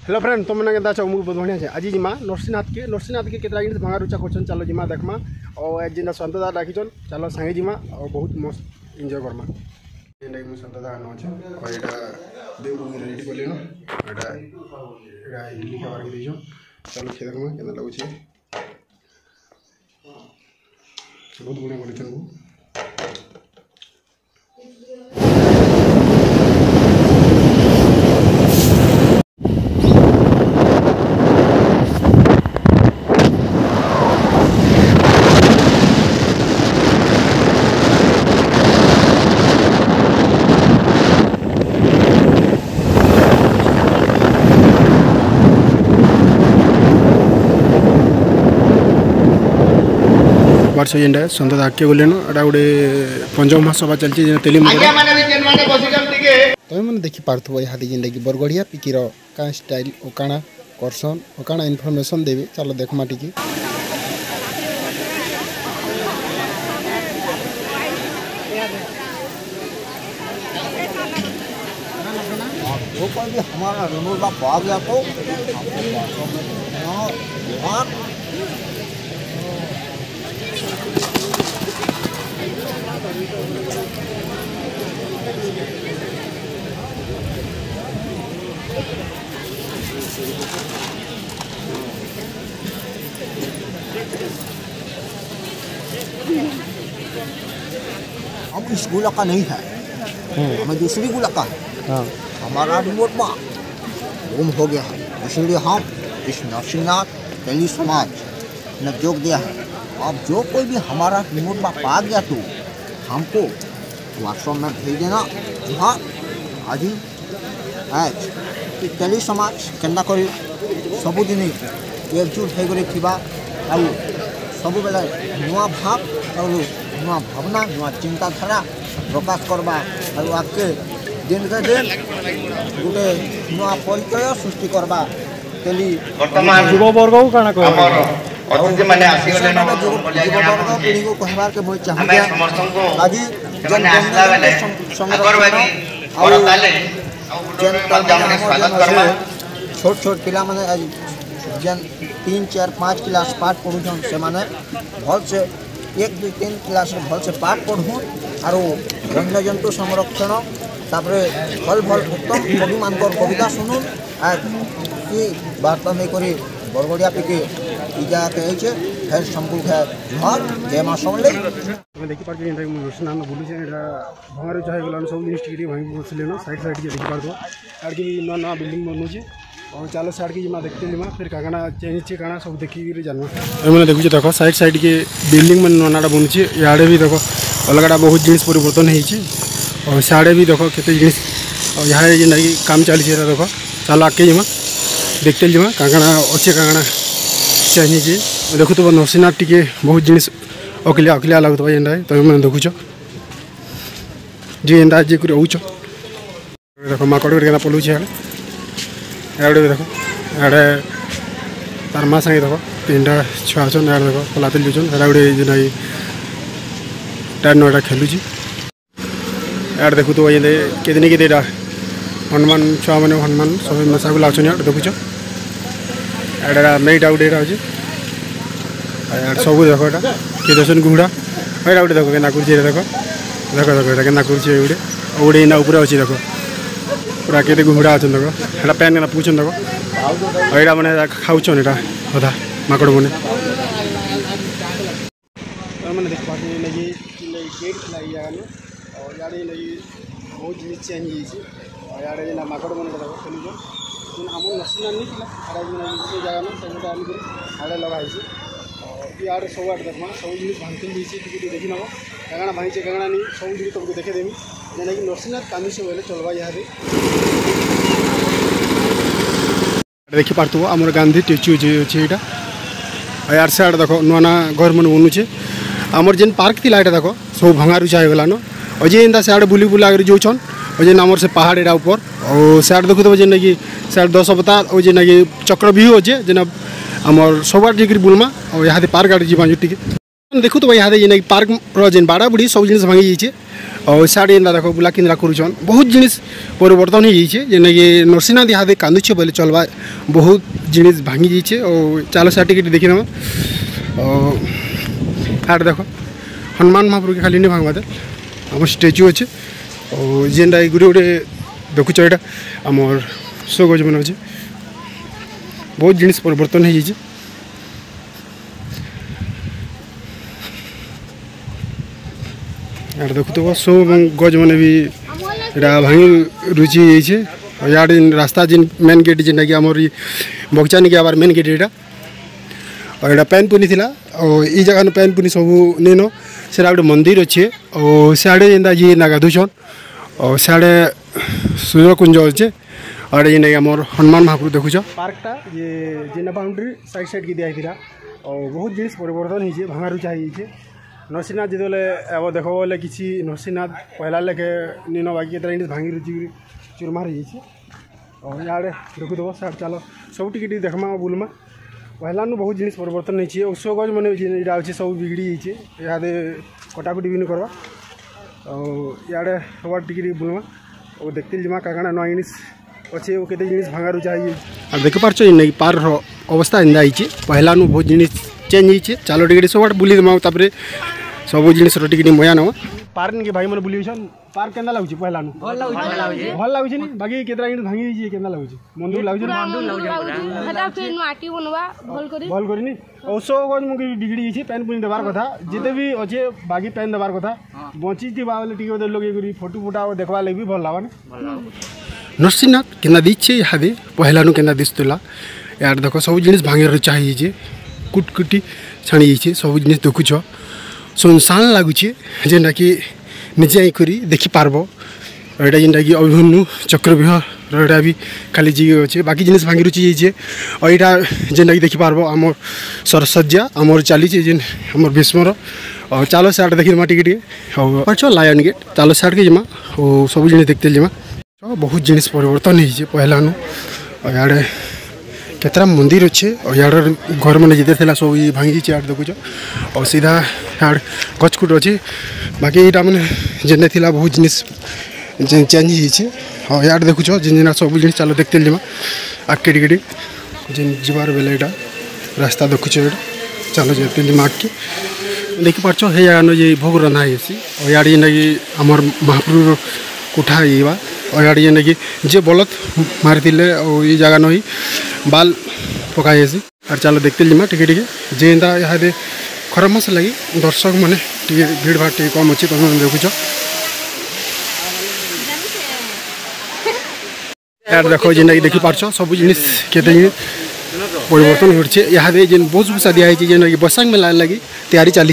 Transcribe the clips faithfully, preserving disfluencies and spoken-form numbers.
Hello friend तुम मैंने कहता मुझे बहुत बढ़िया है आज जिमा नरसिंहनाथ के नरसिंहनाथ के केतरा जिन भांगा रुचा कर चलो जिमा देखमा और आज जेना सन्तदा डाकिचन चलो सांगे जिमा और बहुत मस्त एंजॉय करमा जेना मु सन्तदा न छ और एटा देव को रेडी कर लेनो एटा एटा इडली खाबार के दिजो चलो खे देखमा केना लागु छै बहुत बढ़िया बनिछन वो वर्ष जेनटा सन्तदा आगे गलेन एटा गोटे पंचम महासभा चलती तेली तुम मैंने देखी पार्थव यहाँ जेनटा कि बरगढ़िया पिकीर का स्टाइल और काना करसन और काना इनफॉरमेशन देवे चलो देखमा टिकी हमारा रिमोट का भाग गया तो हम इस गुला का नहीं है, हमें दूसरी गुला का है। हमारा रिमोट में गुम हो गया है, इसलिए हम इस नरसिंहनाथ तेली समाज ने जोग दिया है। अब जो कोई भी हमारा रिमोट में पा गया तो हमको व्हाट्सएप में भेज देना। हाँ आज ही आज तेली समाज केन्ना कर सबुदिन एकजुट होकर सब बेले नुआ भाव और नुआ भावना नुआ चिंताधारा प्रकाश करवा और आगे दिन के दिन गोटे नुआ परिचय सृष्टि करवा तेली युववर्ग काना अतिथि माने आसीगले न युववर्ग पीढ़ी को कहबार के मुझे चाहिए आज जन आसला बेले अगरबागी और ताले जन तमाम स्वागत करबा छोट छोट पिला माने आज जन तीन चार पाँच क्लास पाठ पढ़ुछन से माने भल से एक दो तीन क्लास भल से पाठ पढ़ू और वन्य जंतु संरक्षण तापरे भल भल उत्तम कवि मानकर कविता सुनु आज ये वार्ता में करी बरगढ़िया पिके इजा के फिर संपूर्ण है घर जय मां समले मैं देखि पार जे नरसिंहनाथ बोलू छै एटा भंगार चाहे गलान सब जिनिस टिकरी भांगी बसले न साइड साइड के देखि पार दो आर की नया नया बिल्डिंग बनू छै और चलो साइड के जिमा देखते जिमा फिर काना चेंज छै काना सब देखि के जानवा मैंने देखु छै देखो साइड साइड के बिल्डिंग में ननाडा बनू छै याडे भी देखो अलगडा बहुत जिनिस परिवर्तन होई छै और साडे भी देखो केते जिनिस और यहाँ जे नहीं काम चली छै देखो चलो आके जिमा देखते जिमा काना अच्छे काना चाहिए देखु तो नरसिंहनाथ टी बहुत जिनिस अकिलिया अकिलिया लगुता जेनटा तुम मैंने देखुच जी एंता जी कर देख माकड़ के पलू इे देख इे तार माँ संगे देख तीन टा छुआ अच्छन इे देख पला तेल दूचन एटा गोटे जेना टाइम नटा खेलुची इे देखु तो ये केदिन के हनुमान छुआ मैंने हनुमान सब मशा को लाचन देखुच एटा मेटा गोटे यहाँ सब देख एटा किए दर्शन घुड़ा एटा गोटे देख के कर देख देख देख एटा के कर गोटे गोटे इना ऊपर अच्छी देख पूरा के घुड़ा अच्छे देख एटा पैन के पूछन देख एटा मैंने खाऊन एटा अधा माकड़ मैंने मैंने देख पाते लगे गेट खिला जगह और इे लगे बहुत जिनिस चेंज और इे माकड़ मैंने देख खेलुन आम नरसिंहनाथ नहीं था से जगह में सब आड़े लगाई और यार सब आड़े देखमा सब जिन भांगती टी देखी नब कागणा भाई कागणा नहीं सब जिन तुमको देखेदेमी जेना कि नरसिंहनाथ कामी से बोले चलवा यहाँ देखी पार्थव आम गांधी स्टेच्यू अच्छे यहाँ यार से देख नुआ ना घर मन बनुचे आमर जेन पार्क थी यहाँ देख सब भंगा रुचा हो गलान और जे एंता से बुली बुला जाऊन और जेन आमर से पहाड़ एटा ऊपर और सियाड़ देखु तो जेना कि सियाड़ दस अवतार और जेना कि चक्रव्यूह अच्छे जेना आमर सब आड़ जाकर बुलमा और यहाँ पार्क आड़े जीवा टी देखु तो यहाँ जेना कि पार्क जेन बाड़ा बुड़ी सब जिन भांगी जाइए और साड़ी एंता देख बुला किंदा करुछन बहुत जिनिस परिवर्तन हो जाइए जेने कि नरसिंहनाथ इहादे कांदुछे बोले चलवा बहुत जिनिस भांगी जाइए और चलो साड़ी के देखी नवा और हाट देख हनुमान महाप्रभु के खाली नहीं भांगवा दे आम स्टेच्यू अच्छे और जेनटा गुटे गुटे देखुच यहाँ आमर शो गज मन अच्छे बहुत जिनिस परिवर्तन हो जाइए यार देखु तो सो गज मैंने भी यहाँ भांगी रुचि जाइए और यार रास्ता जिन मेन गेट जेनटा कि आमर बगचा नहीं आबार मेन गेट यहाँ और यहाँ पैन पुनी थी और ये जगह पैन पुनी सब नहीं न से गोटे मंदिर अच्छे और सियाड़े जेनता जी ना गाधुछन और सियाड़े सूर्यकुंज अच्छे और ये आमर हनुमान महाप्रभु देखुच पार्कटा ये जेना बाउंड्री साइड साइड की दिया और बहुत जिनिस परिवर्तन होइए भांगा रुचा होइए नरसिंहनाथ जिते अब देख बोले किसी नरसिंहनाथ पहला लेखे नीन बाकी जिनिस भांगी रुचि चुरमार हो और यारे देखु देव साइड चलो सब टी देखमा बुलमा पहला बहुत जिनिस परिवर्तन होइए और सो गज मैंने यहाँ अच्छे सब बिगड़ी जाइए इहादे कटाकुटी भी नहीं करवा और इे सब टी बुलमा और देखते जमा का नुआ जिनिस अच्छे वो केते जिनिस भांगा रुचा है और देख पार्च नहीं पार अवस्था एंदा होइए पहला नु बहुत जिनिस चेंज होइए चलो टिके सब बुली देमा तापर सब जिनिस टिके मजा नवा पार्क के भाई मैंने बुली पार्क केना लागुची पहला नु भल लागुची भल लागुची नी बाकी केतरा जिनिस भांगी होइए केना लागुची मंदुर लागुची मंदुर लागुची हटा फिर माटी बनवा भल करी भल करी नी और सो गज मुके डिग्री हिची पेन पुनी देबार कथा जिते भी अच्छे बाकी पेन देबार कथा बंची थी बाले टिके ओदे लोग करी फोटो फुटा देखबा लागि भी भल लावा ने नरसिंहनाथ केना दीचे इहादे पहला नु केना दिस्तला यार देखो सब जिनिस भांगे चाहिए कुटकुटी छाणी जाइए सब जिनिस देखुछ सुनसान लगुचे जेनटा कि निजे आईकरी देखी पार्ब यहाँ जेनटा कि अभिमन्यु चक्रव्यूह यहाँ भी खाली जी अच्छे बाकी जिनिस भांगी रुचि जाइए और यहाँ जेनटा कि देखी पार्ब आमर सरसज्जा आमर चली जेन आमर भीष्मर और चलो साइड देखी जमा टिके और पार्च लायन गेट चलो साइड के जमा और सब जिनिस देखते जमा बहुत जिनिस परिवर्तन होइए पहला नु और यहाँ केतरा मंदिर अच्छे और यार घर मैंने जिते थे सब ये भांगी यार देखुच और सीधा यार गचकुट अच्छे बाकी यहाँ मैंने जेने थी बहुत जिनिस चेंज होइए और यार देखुच जिन सब जिन चलो देखते जमा आगे टिके जिन जीवार बेले यहाँ रास्ता देखुच चलो जाते जमा आगे देखी पार्च है यार ये भोग रंधा है और यार जेना कि आमर महाप्रभु कोठा ये और यहाँ जेना कि जे बलत मारी और ये जगह नही बाल पकाई और चलो देखते जिमा टिके टिके जेनता यहाँ खराब मास लगी दर्शक मैंने भीड़ भाड़ टे कम अच्छे तुम देखुच यार देख जेना कि देखी पार्च सब जिनिस केते परिवर्तन होइछे यहाँ जेन बहुत भूसा दिया है जेना कि बैसाख मेला लगी तैयारी चली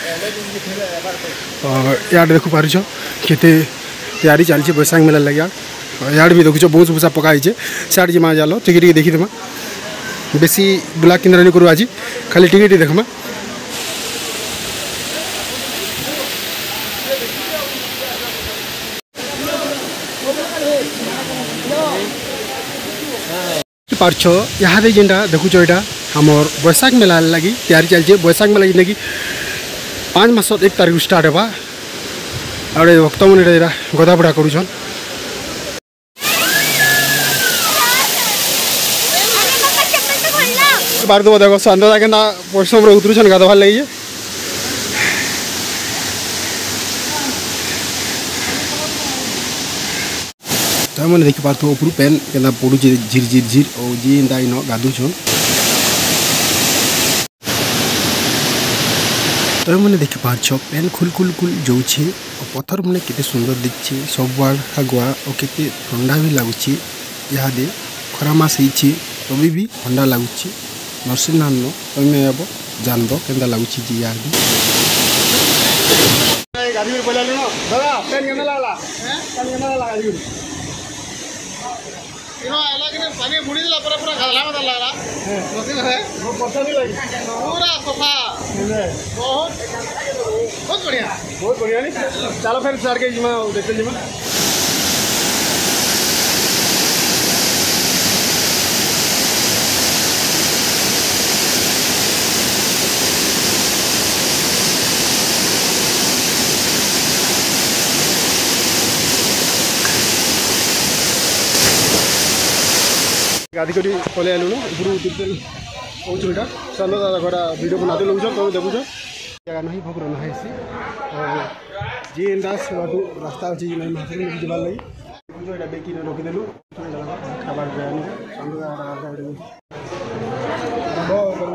और यार देख पार्छ केते तैयारी चली बैसाख मेला लगे यार भी देखुच बहुत भूसा पकाई साइड जमा जालो टिके देखी देमा बेसी बुला किंद्रा नहीं करू आज खाली टिके देखमा पार्छ यहाँ जेनटा देखुच यहाँ आमर बैसाख मेला लगी तैयारी चलছে बैसाख मेला जेना कि पाँच मास एक तारीख स्टार्ट होगा और भक्त मैंने गदा बड़ा करुछन बार दो देखो संदा के ना परिश्रम उतरुछन गाधवार लगी तो मैंने देखी पार्थ ऊपर पेन के पड़ू झिर झिर झिर और जी इन गाधुछन तो मैंने देखी पार्छ पेन खुल खुल खुल जाऊे और पत्थर मैंने केते सुंदर दिखे सब आगुआ और केते ठंडा भी लगुच इहादे खरा मास होती तभी भी ठंडा लगुच नरसिंहनाथ नो तुम्हें अब जानब के लगुच जी इहादे पानी बुड़ी दिला पूरा पूरा घाला में लगला मशीन है वो पता नहीं लगी पूरा सफा बहुत बहुत बढ़िया बहुत बढ़िया नहीं चलो फिर सर के जिमा देखते जिमा गाधी कर पलि आलुनु उपरू तिरतेल कौचु इटा चंद दादा घर वीडियो बनाते लौच तुम देखुच जगह नहीं भोग रहा है जी एंदास रास्ता अच्छी जबार लगी देखुच बेकी रखिदेलु खाबार चंद दादा